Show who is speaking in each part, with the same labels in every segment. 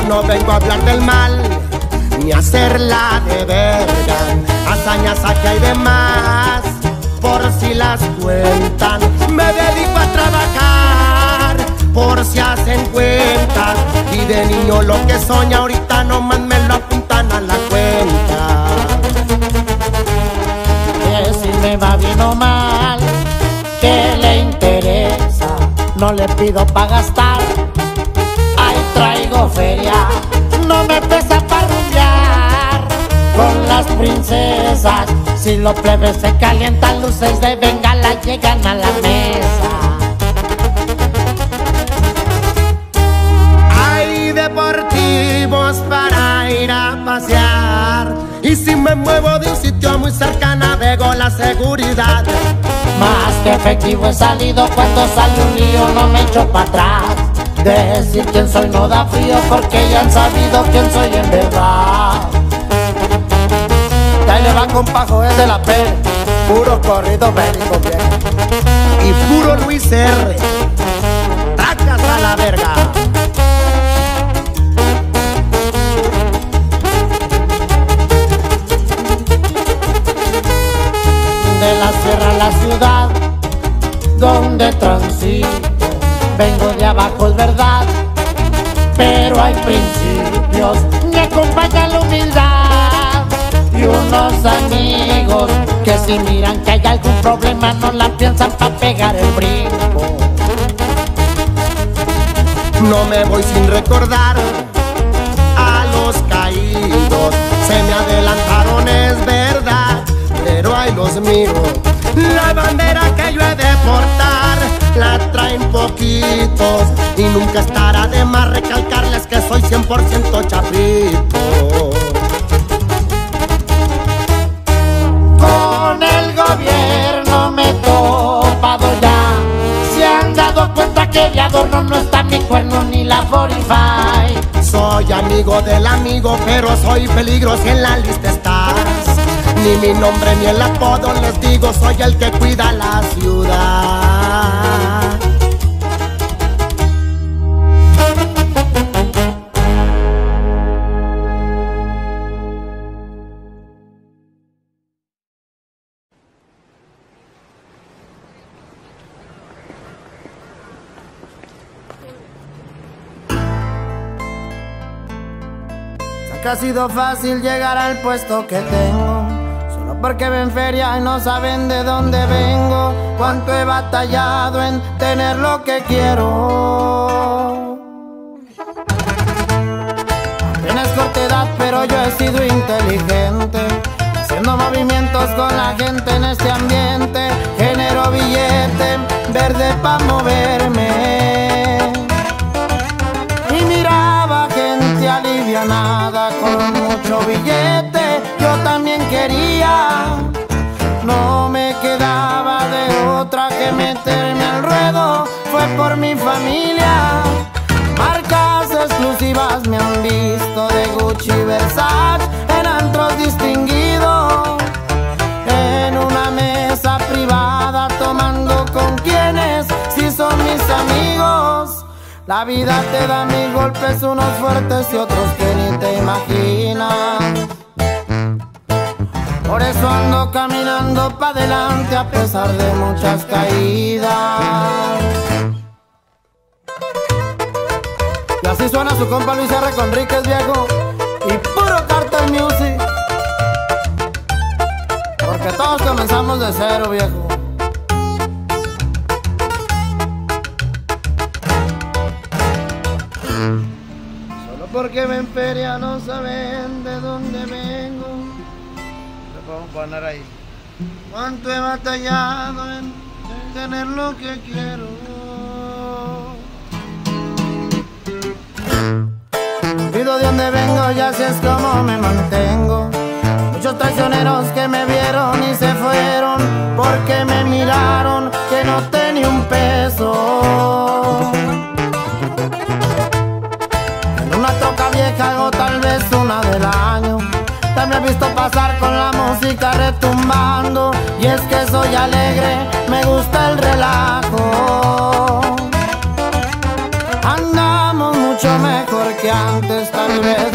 Speaker 1: no vengo a hablar del mal, ni a hacerla de verga. Hazañas aquí hay de más, por si las cuentan. Me dedico a trabajar, por si hacen cuentas. Y de niño lo que soña ahorita nomás me lo apuntan a la cuenta.
Speaker 2: Que si me va bien o mal, ¿qué le interesa? No le pido pa' gastar, ahí traigo feria. No me pesa pa' rumbear con las princesas. Si los plebes se calientan, luces de bengala llegan a la mesa.
Speaker 1: Hay deportivos para ir a pasear, y si me muevo de un sitio muy cerca navego la seguridad.
Speaker 2: Más que efectivo he salido, cuando sale un lío no me echo para atrás. Decir quién soy no da frío, porque ya han sabido quién soy en verdad.
Speaker 3: Y ahí le va compajo, es de la P, puro corrido bélico bien.
Speaker 1: Y puro Luis R. Tracas a la verga.
Speaker 2: De la sierra a la ciudad, donde transito, vengo de abajo, es verdad, pero hay principios, me acompaña la humildad y unos amigos que si miran que hay algún problema no la piensan pa' pegar el brinco.
Speaker 1: No me voy sin recordar a los caídos. Se me adelantaron, es verdad, pero ahí los miro. La bandera que yo he de portar la traen poquitos, y nunca estará de más recalcarles que soy 100% chaprito.
Speaker 2: Con el gobierno me he topado ya, se han dado cuenta que de adorno no está mi cuerno ni la 45.
Speaker 1: Soy amigo del amigo, pero soy peligro si en la lista estás. Ni mi nombre ni el apodo les digo, soy el que cuida la ciudad.
Speaker 3: Que ha sido fácil llegar al puesto que tengo, solo porque ven feria y no saben de dónde vengo. Cuánto he batallado en tener lo que quiero. Apenas corta edad, pero yo he sido inteligente, haciendo movimientos con la gente en este ambiente. Genero billete verde pa' moverme, y miraba gente alivianada con mucho billete. Yo también quería, no me quedaba de otra que meterme al ruedo. Fue por mi familia, marcas exclusivas me han visto de Gucci y Versace, en antros distinguidos, en una mesa privada tomando con quienes sí son mis amigos. La vida te da mil golpes, unos fuertes y otros que ni te imaginas. Por eso ando caminando pa' adelante a pesar de muchas caídas. Y así suena su compa Luis R. Conríquez, viejo, y puro Cartel Music, porque todos comenzamos de cero, viejo. Porque ven feria no saben de dónde vengo. Le podemos poner ahí. Cuánto he batallado en tener lo que quiero. Olvido de dónde vengo, ya sé es como me mantengo. Muchos traicioneros que me vieron y se fueron porque me miraron que no tenía un peso. Una troca vieja hago tal vez una del año. También he visto pasar con la música retumbando, y es que soy alegre, me gusta el relajo. Andamos mucho mejor que antes.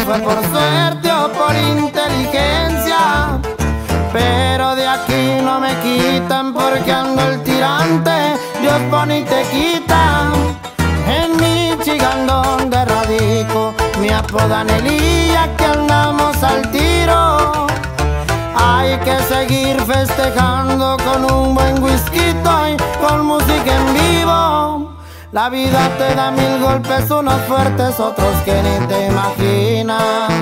Speaker 3: fue por suerte o por inteligencia, pero de aquí no me quitan porque ando el tirante, Dios pone y te quita. En Michigan donde radico me apodan Elías, que andamos al tiro. Hay que seguir festejando con un buen whisky y con música en vivo. La vida te da mil golpes, unos fuertes, otros que ni te imaginas.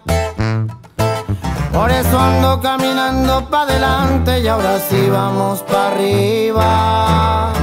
Speaker 3: Por eso ando caminando pa' adelante y ahora sí vamos pa' arriba.